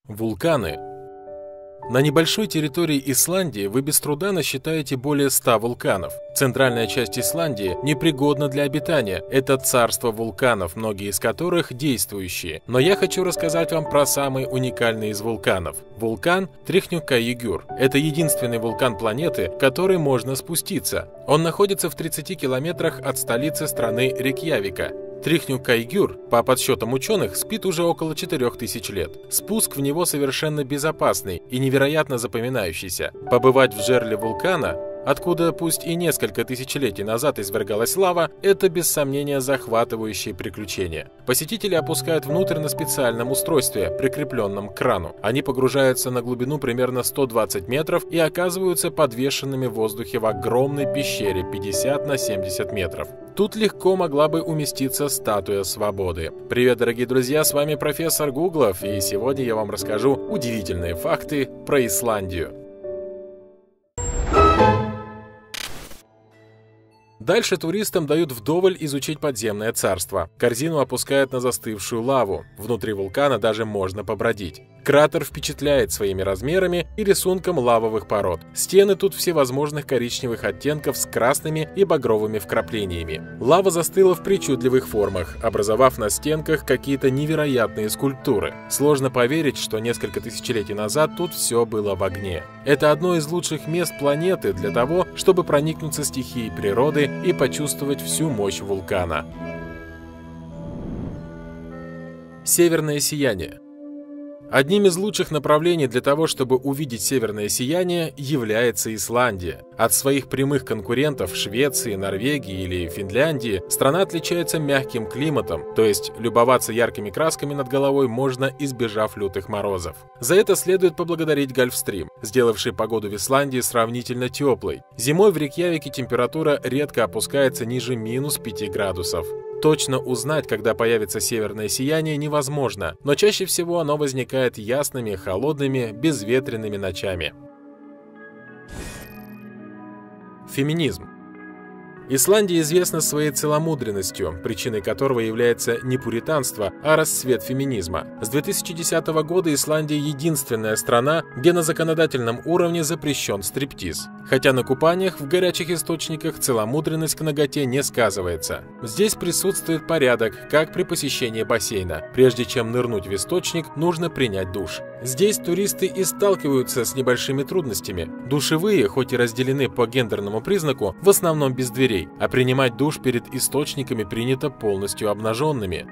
Вулканы. На небольшой территории Исландии вы без труда насчитаете более 100 вулканов. Центральная часть Исландии непригодна для обитания. Это царство вулканов, многие из которых действующие. Но я хочу рассказать вам про самый уникальный из вулканов. Вулкан Трихнюккаегюр. Это единственный вулкан планеты, в который можно спуститься. Он находится в 30 километрах от столицы страны Рейкьявика. Трихнюккаегюр, по подсчетам ученых, спит уже около 4000 лет. Спуск в него совершенно безопасный и невероятно запоминающийся. Побывать в жерле вулкана, откуда пусть и несколько тысячелетий назад извергалась лава, это без сомнения захватывающее приключение. Посетители опускают внутрь на специальном устройстве, прикрепленном к крану. Они погружаются на глубину примерно 120 метров и оказываются подвешенными в воздухе в огромной пещере 50 на 70 метров. Тут легко могла бы уместиться статуя свободы. Привет, дорогие друзья, с вами профессор Гуглов, и сегодня я вам расскажу удивительные факты про Исландию. Дальше туристам дают вдоволь изучить подземное царство. Корзину опускают на застывшую лаву. Внутри вулкана даже можно побродить. Кратер впечатляет своими размерами и рисунком лавовых пород. Стены тут всевозможных коричневых оттенков с красными и багровыми вкраплениями. Лава застыла в причудливых формах, образовав на стенках какие-то невероятные скульптуры. Сложно поверить, что несколько тысячелетий назад тут все было в огне. Это одно из лучших мест планеты для того, чтобы проникнуться стихией природы и почувствовать всю мощь вулкана. Северное сияние. Одним из лучших направлений для того, чтобы увидеть северное сияние, является Исландия. От своих прямых конкурентов Швеции, Норвегии или Финляндии страна отличается мягким климатом, то есть любоваться яркими красками над головой можно, избежав лютых морозов. За это следует поблагодарить Гольфстрим, сделавший погоду в Исландии сравнительно теплой. Зимой в Рейкьявике температура редко опускается ниже минус 5 градусов. Точно узнать, когда появится северное сияние, невозможно, но чаще всего оно возникает ясными, холодными, безветренными ночами. Феминизм. Исландия известна своей целомудренностью, причиной которого является не пуританство, а расцвет феминизма. С 2010 года Исландия единственная страна, где на законодательном уровне запрещен стриптиз. Хотя на купаниях в горячих источниках целомудренность к наготе не сказывается. Здесь присутствует порядок, как при посещении бассейна. Прежде чем нырнуть в источник, нужно принять душ. Здесь туристы и сталкиваются с небольшими трудностями. Душевые, хоть и разделены по гендерному признаку, в основном без дверей, а принимать душ перед источниками принято полностью обнаженными.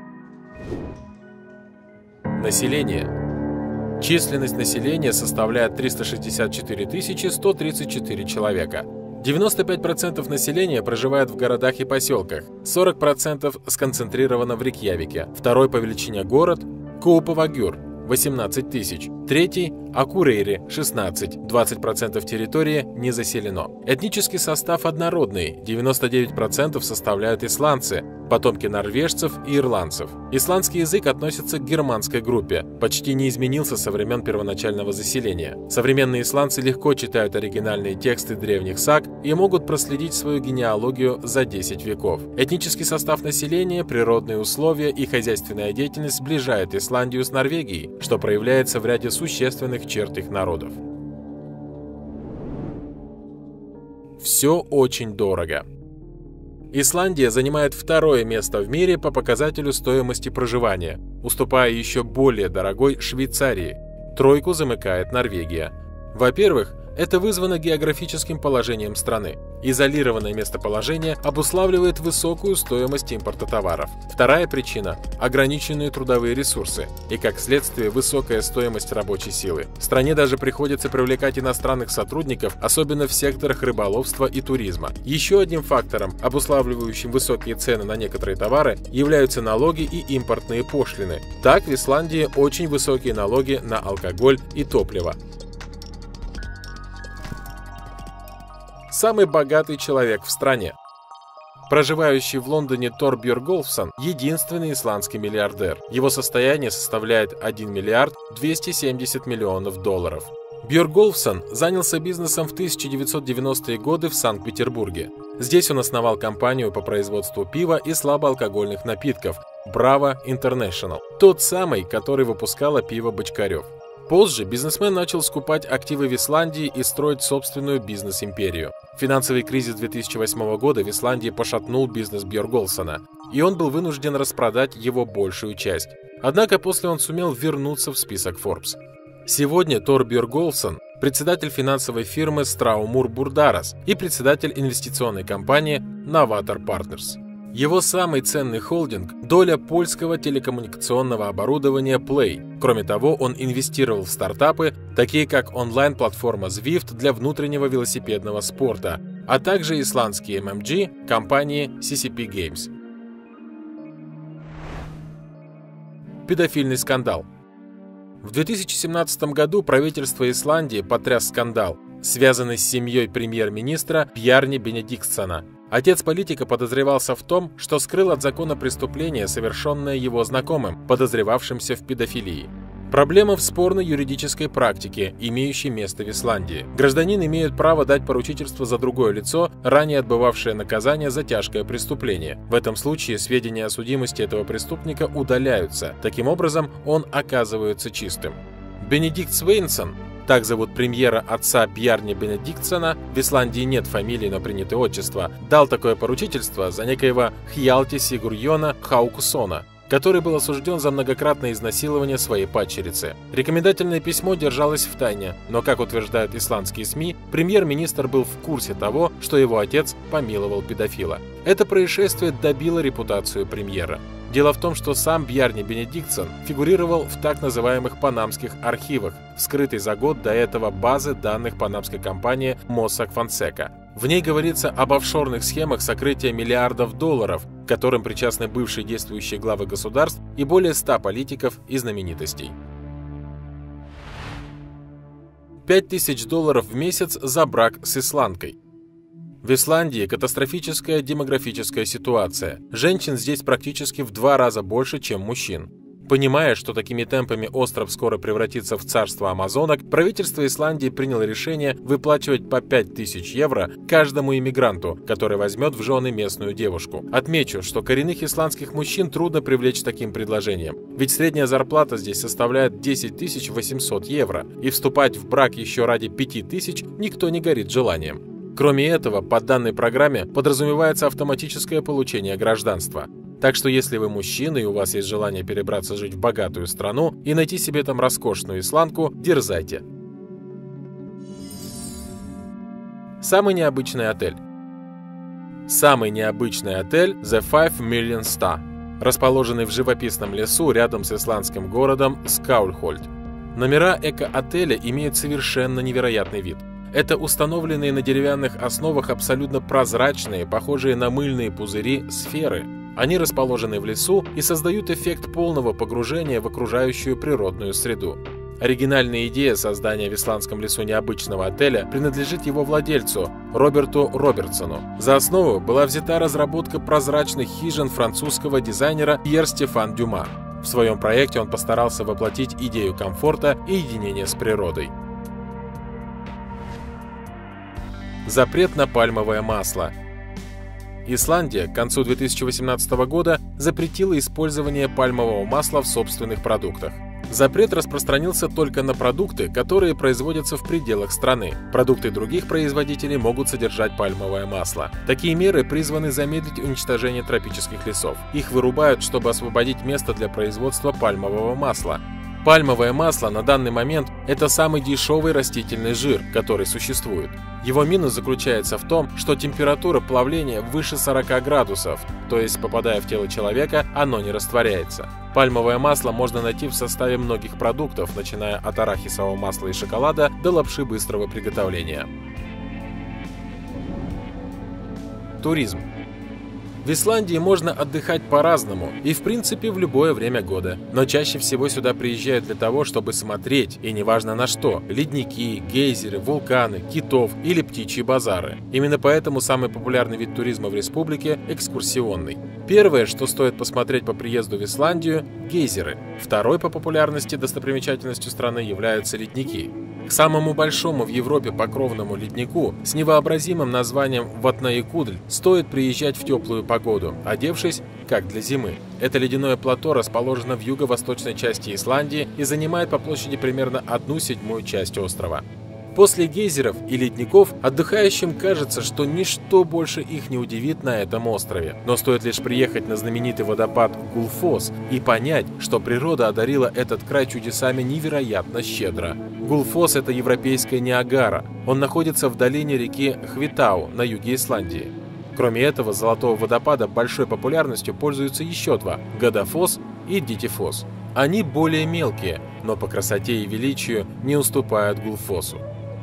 Население. Численность населения составляет 364 134 человека. 95% населения проживает в городах и поселках, 40% сконцентрировано в Рейкьявике. Второй по величине город – Каупавагюр – 18 тысяч. Третий – Акурейри – 16, 20% территории не заселено. Этнический состав однородный, 99% составляют исландцы, потомки норвежцев и ирландцев. Исландский язык относится к германской группе, почти не изменился со времен первоначального заселения. Современные исландцы легко читают оригинальные тексты древних саг и могут проследить свою генеалогию за 10 веков. Этнический состав населения, природные условия и хозяйственная деятельность сближают Исландию с Норвегией, что проявляется в ряде существенных черт их народов. Все очень дорого. Исландия занимает второе место в мире по показателю стоимости проживания, уступая еще более дорогой Швейцарии. Тройку замыкает Норвегия. Во-первых, это вызвано географическим положением страны. Изолированное местоположение обуславливает высокую стоимость импорта товаров. Вторая причина – ограниченные трудовые ресурсы и, как следствие, высокая стоимость рабочей силы. Стране даже приходится привлекать иностранных сотрудников, особенно в секторах рыболовства и туризма. Еще одним фактором, обуславливающим высокие цены на некоторые товары, являются налоги и импортные пошлины. Так, в Исландии очень высокие налоги на алкоголь и топливо. Самый богатый человек в стране. Проживающий в Лондоне Тор Бьоргольфссон – единственный исландский миллиардер. Его состояние составляет 1 миллиард 270 миллионов долларов. Бьоргольфссон занялся бизнесом в 1990-е годы в Санкт-Петербурге. Здесь он основал компанию по производству пива и слабоалкогольных напитков, Brava International, тот самый, который выпускала пиво Бочкарев. Позже бизнесмен начал скупать активы в Исландии и строить собственную бизнес-империю. Финансовый кризис 2008 года в Исландии пошатнул бизнес Бьорголсона, и он был вынужден распродать его большую часть. Однако после он сумел вернуться в список Forbes. Сегодня Тор Бьорголсон – председатель финансовой фирмы Страумур Бурдарас и председатель инвестиционной компании Novator Partners. Его самый ценный холдинг – доля польского телекоммуникационного оборудования Play. Кроме того, он инвестировал в стартапы, такие как онлайн-платформа Zwift для внутреннего велосипедного спорта, а также исландские MMG компании CCP Games. Педофильный скандал. В 2017 году правительство Исландии потряс скандал, связанный с семьей премьер-министра Бjarni Бенедиктсона. Отец политика подозревался в том, что скрыл от закона преступление, совершенное его знакомым, подозревавшимся в педофилии. Проблема в спорной юридической практике, имеющей место в Исландии. Гражданин имеет право дать поручительство за другое лицо, ранее отбывавшее наказание за тяжкое преступление. В этом случае сведения о судимости этого преступника удаляются. Таким образом, он оказывается чистым. Бенедикт Свейнсон, так зовут премьера отца Бjarni Бенедиктсона, в Исландии нет фамилии, но принято отчество, дал такое поручительство за некоего Хьялти Сигурьона Хаукусона, который был осужден за многократное изнасилование своей падчерицы. Рекомендательное письмо держалось в тайне, но, как утверждают исландские СМИ, премьер-министр был в курсе того, что его отец помиловал педофила. Это происшествие добило репутацию премьера. Дело в том, что сам Бjarni Бенедиктсон фигурировал в так называемых панамских архивах, вскрытой за год до этого базы данных панамской компании Mossack Fonseca. В ней говорится об офшорных схемах сокрытия миллиардов долларов, к которым причастны бывшие действующие главы государств и более 100 политиков и знаменитостей. $5000 в месяц за брак с исландкой. В Исландии катастрофическая демографическая ситуация. Женщин здесь практически в 2 раза больше, чем мужчин. Понимая, что такими темпами остров скоро превратится в царство амазонок, правительство Исландии приняло решение выплачивать по 5000 евро каждому иммигранту, который возьмет в жены местную девушку. Отмечу, что коренных исландских мужчин трудно привлечь таким предложением, ведь средняя зарплата здесь составляет 10 800 евро, и вступать в брак еще ради 5000 никто не горит желанием. Кроме этого, по данной программе подразумевается автоматическое получение гражданства. Так что если вы мужчина и у вас есть желание перебраться жить в богатую страну и найти себе там роскошную исландку, дерзайте. Самый необычный отель. Самый необычный отель The 5 Million Star, расположенный в живописном лесу рядом с исландским городом Скаульхольд. Номера эко-отеля имеют совершенно невероятный вид. Это установленные на деревянных основах абсолютно прозрачные, похожие на мыльные пузыри, сферы. Они расположены в лесу и создают эффект полного погружения в окружающую природную среду. Оригинальная идея создания в исландском лесу необычного отеля принадлежит его владельцу, Роберту Робертсону. За основу была взята разработка прозрачных хижин французского дизайнера Пьер Стефан Дюма. В своем проекте он постарался воплотить идею комфорта и единения с природой. Запрет на пальмовое масло. Исландия к концу 2018 года запретила использование пальмового масла в собственных продуктах. Запрет распространился только на продукты, которые производятся в пределах страны. Продукты других производителей могут содержать пальмовое масло. Такие меры призваны замедлить уничтожение тропических лесов. Их вырубают, чтобы освободить место для производства пальмового масла. Пальмовое масло на данный момент – это самый дешевый растительный жир, который существует. Его минус заключается в том, что температура плавления выше 40 градусов, то есть, попадая в тело человека, оно не растворяется. Пальмовое масло можно найти в составе многих продуктов, начиная от арахисового масла и шоколада до лапши быстрого приготовления. Туризм. В Исландии можно отдыхать по-разному и, в принципе, в любое время года. Но чаще всего сюда приезжают для того, чтобы смотреть, и неважно на что – ледники, гейзеры, вулканы, китов или птичьи базары. Именно поэтому самый популярный вид туризма в республике – экскурсионный. Первое, что стоит посмотреть по приезду в Исландию – гейзеры. Второй по популярности достопримечательностью страны являются ледники. К самому большому в Европе покровному леднику с невообразимым названием Ватнаекудль стоит приезжать в теплую погоду, одевшись как для зимы. Это ледяное плато расположено в юго-восточной части Исландии и занимает по площади примерно 1/7 часть острова. После гейзеров и ледников отдыхающим кажется, что ничто больше их не удивит на этом острове. Но стоит лишь приехать на знаменитый водопад Гулфос и понять, что природа одарила этот край чудесами невероятно щедро. Гулфос – это европейская Ниагара. Он находится в долине реки Хвитау на юге Исландии. Кроме этого, золотого водопада большой популярностью пользуются еще два – Годофос и Дитифос. Они более мелкие, но по красоте и величию не уступают Гулфосу.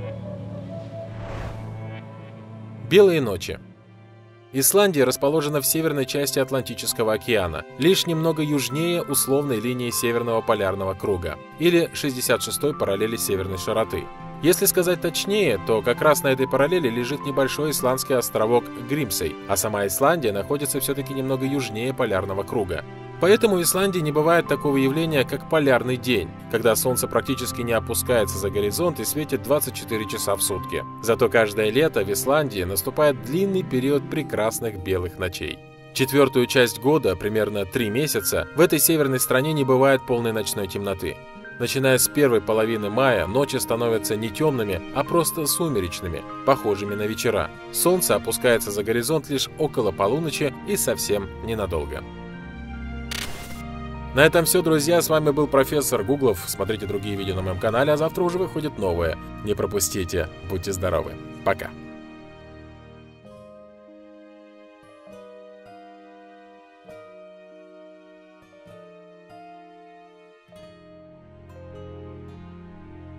Белые ночи. Исландия расположена в северной части Атлантического океана, лишь немного южнее условной линии Северного полярного круга, или 66-й параллели северной широты. Если сказать точнее, то как раз на этой параллели лежит небольшой исландский островок Гримсей, а сама Исландия находится все-таки немного южнее полярного круга. Поэтому в Исландии не бывает такого явления, как полярный день, когда солнце практически не опускается за горизонт и светит 24 часа в сутки. Зато каждое лето в Исландии наступает длинный период прекрасных белых ночей. Четвертую часть года, примерно 3 месяца, в этой северной стране не бывает полной ночной темноты. Начиная с первой половины мая, ночи становятся не темными, а просто сумеречными, похожими на вечера. Солнце опускается за горизонт лишь около полуночи и совсем ненадолго. На этом все, друзья. С вами был профессор Гуглов. Смотрите другие видео на моем канале, а завтра уже выходит новое. Не пропустите. Будьте здоровы. Пока.